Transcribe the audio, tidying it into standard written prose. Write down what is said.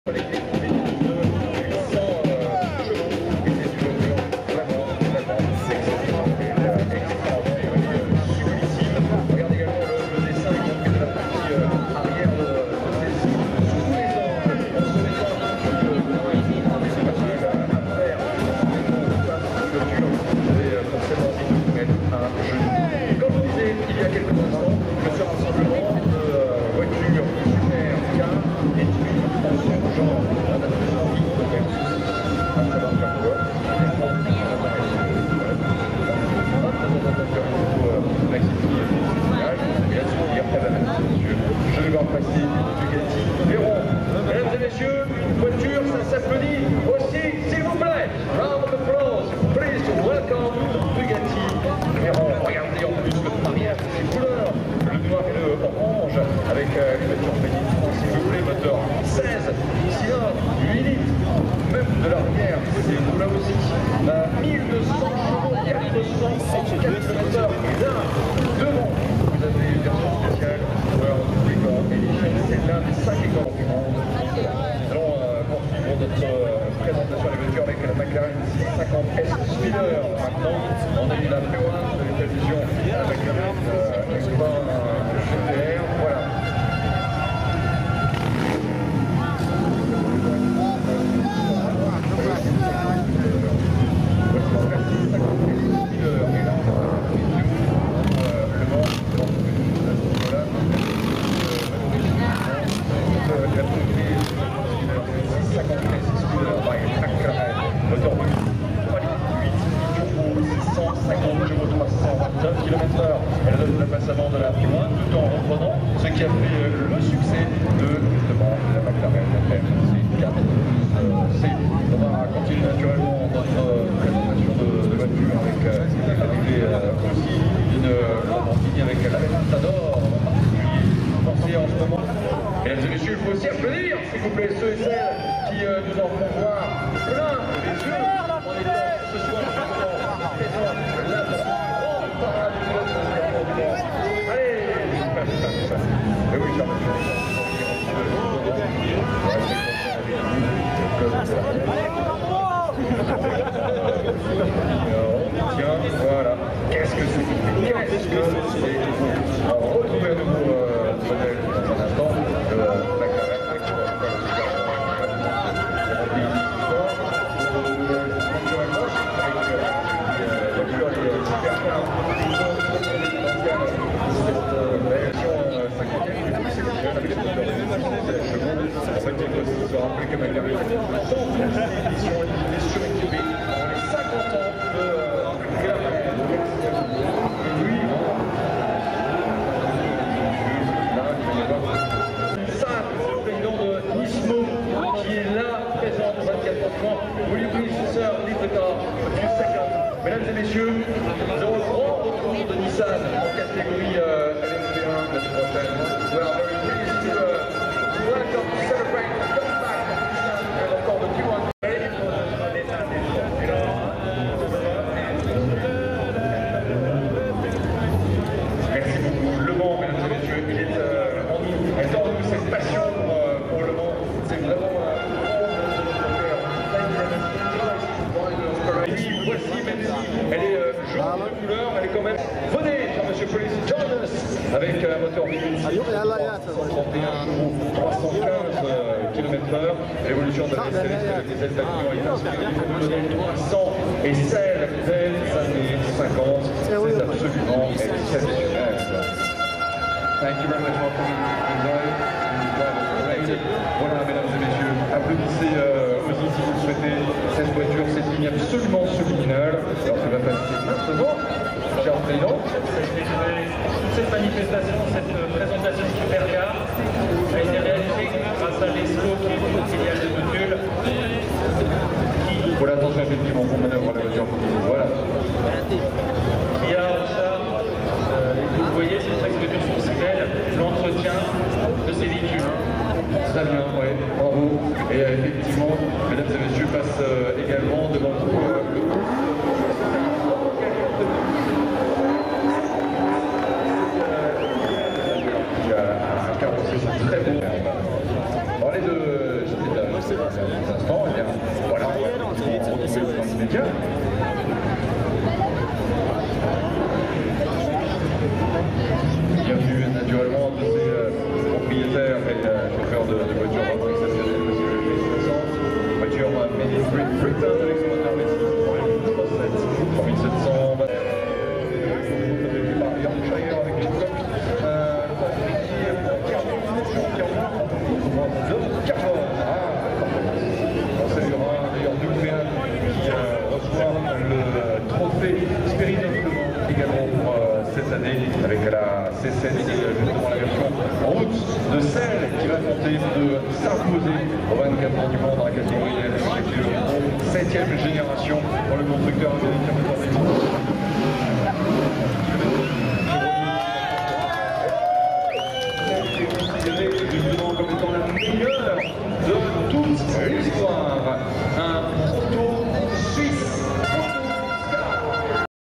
Voilà. Qu'est-ce que c'est? On va retrouver à nouveau le modèle dans un instant. Mesdames et messieurs, nous avons le grand retour de Nissan en catégorie LMP1 l'année prochaine. We are very pleased to welcome to celebrate the comeback of Nissan and of course the Q1. Merci beaucoup. Le Mans, mesdames et messieurs, il est en nous. Elle tord de nous cette passion pour le Mans. C'est vraiment voici, même si elle est jaune de couleur, elle est quand même. Venez, cher monsieur Police, join us avec un moteur 131 chevaux, 315 km/h, l'évolution de la Mercedes avec des ailes d'avion et un modèle 300 et celle des années 50, c'est absolument exceptionnel. Thank you very much for coming today. Voilà, mesdames et messieurs, applaudissez aussi si vous le souhaitez cette voiture, cette ligne absolument subliminale. Alors ça va passer maintenant, cher président. Toute cette manifestation, cette présentation Supercar a été réalisée grâce à l'ESCO qui est une filiale de Motul. Voilà, attention effectivement qu'on manœuvre la voiture. Voilà. Qui a en charge, vous voyez, c'est une expédition fonctionnelle, l'entretien de ces véhicules. Très bien, ouais, bravo. Et effectivement, mesdames et messieurs, passe également devant vous le groupe. Il y a un carrossier très beau. Parlez de dans l'immédiat. Bienvenue naturellement de ses propriétaires et chauffeurs de voitures exceptionnelles, monsieur le président. Voiture Made in Great Britain avec son moteur V6 3700. Par Yorkshire avec une coque carbone. On saluera d'ailleurs Ducréal qui reçoit le trophée Spirit of Le Mans également pour cette année avec la C7 et justement la version route de celle qui va tenter de s'imposer au 24 ans du Mans dans la catégorie F, qui est le 7e génération pour le constructeur américain moteur considéré justement comme étant la meilleure de toute l'histoire.